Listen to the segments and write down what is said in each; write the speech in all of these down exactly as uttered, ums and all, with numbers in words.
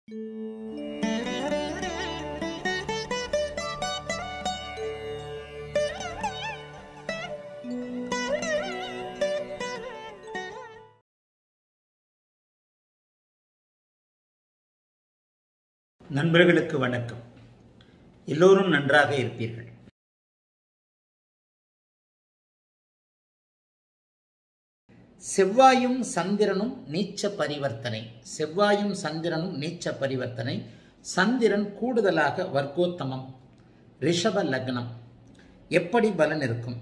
நண்பர்களுக்கு வணக்கம். எல்லோரும் நன்றாக இருப்பீர்கள். செவ்வாயும் சந்திரனும் நீச்ச பரிவர்த்தனை. செவ்வாயும் சந்திரனும் நீச்ச பரிவர்த்தனை. சந்திரன் கூடுதலாக வர்க்கோத்தமம், ரிஷப லக்னம். எப்படி பலன் இருக்கும்?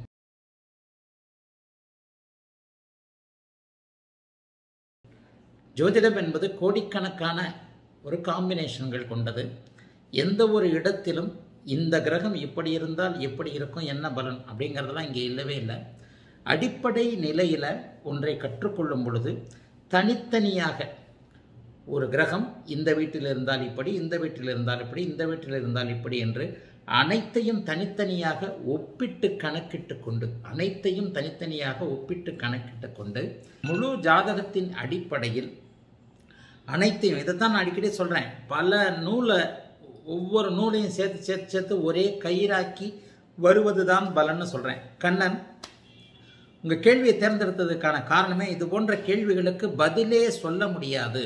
ஜோதிடம் என்பது கோடிக்கணக்கான ஒரு காம்பினேஷன்கள் கொண்டது. எந்த ஒரு இடத்திலும் இந்த கிரகம் இப்படி இருந்தால் எப்படி இருக்கும், என்ன பலன் அப்படிங்கிறதெல்லாம் இங்கே இல்லவே இல்லை. அடிப்படை நிலையில் ஒன்றை கற்றுக்கொள்ளும் பொழுது தனித்தனியாக ஒரு கிரகம் இந்த வீட்டில் இருந்தால் இப்படி, இந்த வீட்டில் இருந்தால் இப்படி, இந்த வீட்டில் இருந்தால் இப்படி என்று அனைத்தையும் தனித்தனியாக ஒப்பிட்டு கணக்கிட்டு கொண்டு அனைத்தையும் தனித்தனியாக ஒப்பிட்டு கணக்கிட்டு கொண்டு முழு ஜாதகத்தின் அடிப்படையில் அனைத்தையும், இதைத்தான் நான் அடிக்கடி சொல்கிறேன், பல நூலை ஒவ்வொரு நூலையும் சேர்த்து சேர்த்து சேர்த்து ஒரே கயிறாக்கி வருவது தான் பலன்னு சொல்கிறேன். கண்ணன் உங்கள் கேள்வியை தேர்ந்தெடுத்ததுக்கான காரணமே இது போன்ற கேள்விகளுக்கு பதிலே சொல்ல முடியாது.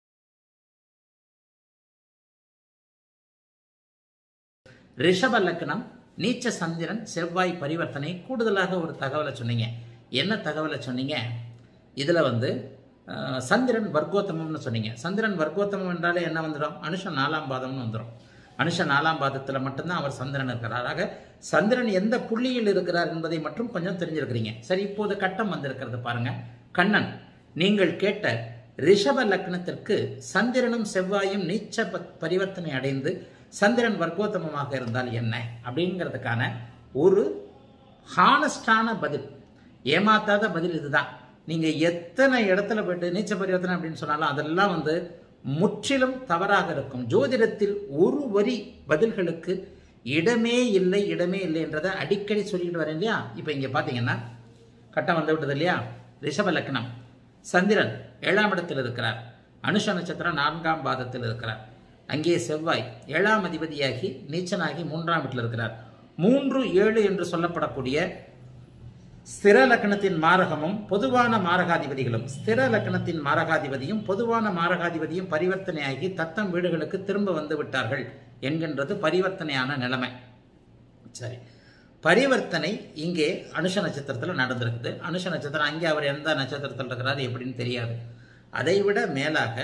ரிஷப லக்னம், நீச்ச சந்திரன், செவ்வாய் பரிவர்த்தனை. கூடுதலாக ஒரு தகவலை சொன்னீங்க. என்ன தகவலை சொன்னீங்க? இதில் வந்து சந்திரன் வர்க்கோத்தமம்னு சொன்னீங்க. சந்திரன் வர்க்கோத்தமம் என்றாலே என்ன வந்துடும்? அனுஷ நாலாம் பாதம்னு வந்துடும். அனுஷ நாலாம் பாதத்தில் மட்டும்தான் அவர் சந்திரன் இருக்கிறார். ஆக சந்திரன் எந்த புள்ளியில் இருக்கிறார் என்பதை மட்டும் கொஞ்சம் தெரிஞ்சிருக்கிறீங்க. சரி, இப்போது கட்டம் வந்திருக்கிறது பாருங்க. கண்ணன், நீங்கள் கேட்ட ரிஷப லக்னத்திற்கு சந்திரனும் செவ்வாயும் நீச்ச பரிவர்த்தனை அடைந்து சந்திரன் வர்க்கோத்தமமாக இருந்தால் என்ன அப்படிங்கிறதுக்கான ஒரு ஹானஸ்டான பதில், ஏமாத்தாத பதில் இதுதான். நீங்க எத்தனை இடத்துல போயிட்டு நீச்ச பரிவர்த்தனை அப்படின்னு சொன்னாலும் அதெல்லாம் வந்து முற்றிலும் தவறாக இருக்கும். ஜோதிடத்தில் ஒரு வரி பதில்களுக்கு இடமே இல்லை, இடமே இல்லை என்றதை அடிக்கடி சொல்லிட்டு வரேன் இல்லையா? இப்போ இங்க பாத்தீங்கன்னா கட்டம் வந்து விட்டது இல்லையா? ரிஷப லக்னம், சந்திரன் ஏழாம் இடத்தில் இருக்கிறார். அனுஷ நட்சத்திரம் நான்காம் பாதத்தில் இருக்கிறார். அங்கே செவ்வாய் ஏழாம் அதிபதியாகி நீச்சனாகி மூன்றாம் வீட்டில் இருக்கிறார். மூன்று ஏழு என்று சொல்லப்படக்கூடிய ஸ்திர லக்னத்தின் மாரகமும் பொதுவான மாரகாதிபதிகளும், ஸ்திர லக்னத்தின் மாரகாதிபதியும் பொதுவான மாரகாதிபதியும் பரிவர்த்தனையாகி தத்தம் வீடுகளுக்கு திரும்ப வந்து விட்டார்கள் என்கின்றது பரிவர்த்தனையான நிலைமை. சரி, பரிவர்த்தனை இங்கே அனுஷ நட்சத்திரத்தில் நடந்திருக்குது. அனுஷ நட்சத்திரம், அங்கே அவர் எந்த நட்சத்திரத்தில் இருக்கிறார் எப்படின்னு தெரியாது. அதைவிட மேலாக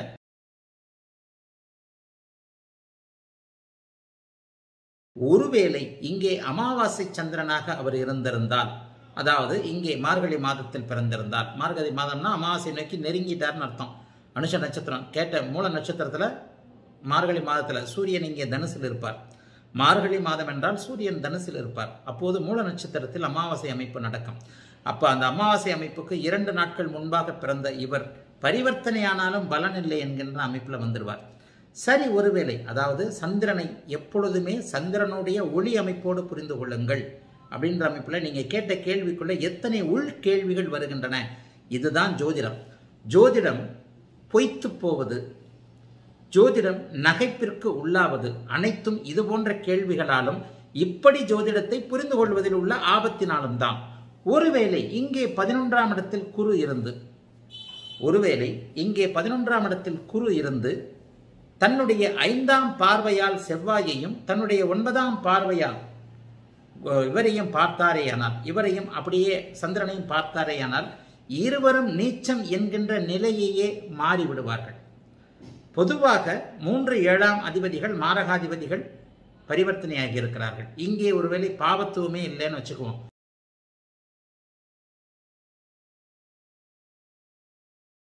ஒருவேளை இங்கே அமாவாசை சந்திரனாக அவர் இருந்திருந்தால், அதாவது இங்கே மார்கழி மாதத்தில் பிறந்திருந்தால், மார்கழி மாதம்னா அமாவாசை நோக்கி நெருங்கிட்டார்னு அர்த்தம். அனுஷ நட்சத்திரம் கேட்ட மூல நட்சத்திரத்தில் மார்கழி மாதத்தில் சூரியன் இங்கே தனுசில் இருப்பார். மார்கழி மாதம் என்றால் சூரியன் தனுசில் இருப்பார். அப்போது மூல நட்சத்திரத்தில் அமாவாசை அமைப்பு நடக்கும். அப்போ அந்த அமாவாசை அமைப்புக்கு இரண்டு நாட்கள் முன்பாக பிறந்த இவர் பரிவர்த்தனையானாலும் பலன் இல்லை என்கின்ற அமைப்பில் வந்துடுவார். சரி, ஒருவேளை, அதாவது சந்திரனை எப்பொழுதுமே சந்திரனுடைய ஒளி அமைப்போடு புரிந்து கொள்ளுங்கள் அப்படின்ற அமைப்பில் நீங்கள் கேட்ட கேள்விக்குள்ள எத்தனை உள் கேள்விகள் வருகின்றன. இதுதான் ஜோதிடம். ஜோதிடம் பொய்த்து போவது, ஜோதிடம் நகைப்பிற்கு உள்ளாவது அனைத்தும் இது போன்ற கேள்விகளாலும் இப்படி ஜோதிடத்தை புரிந்து கொள்வதில் உள்ள ஆபத்தினாலும் தான். ஒருவேளை இங்கே பதினொன்றாம் இடத்தில் குரு இருந்து ஒருவேளை இங்கே பதினொன்றாம் இடத்தில் குரு இருந்து தன்னுடைய ஐந்தாம் பார்வையால் செவ்வாயையும் தன்னுடைய ஒன்பதாம் பார்வையால் இவரையும் பார்த்தாரேயானால், இவரையும் அப்படியே சந்திரனையும் பார்த்தாரேயானால் இருவரும் நீச்சம் என்கின்ற நிலையையே மாறிவிடுவார்கள். பொதுவாக மூன்று ஏழாம் அதிபதிகள் மாரகாதிபதிகள் பரிவர்த்தனையாகி இருக்கிறார்கள். இங்கே ஒருவேளை பாவத்துவமே இல்லைன்னு வச்சுக்குவோம்.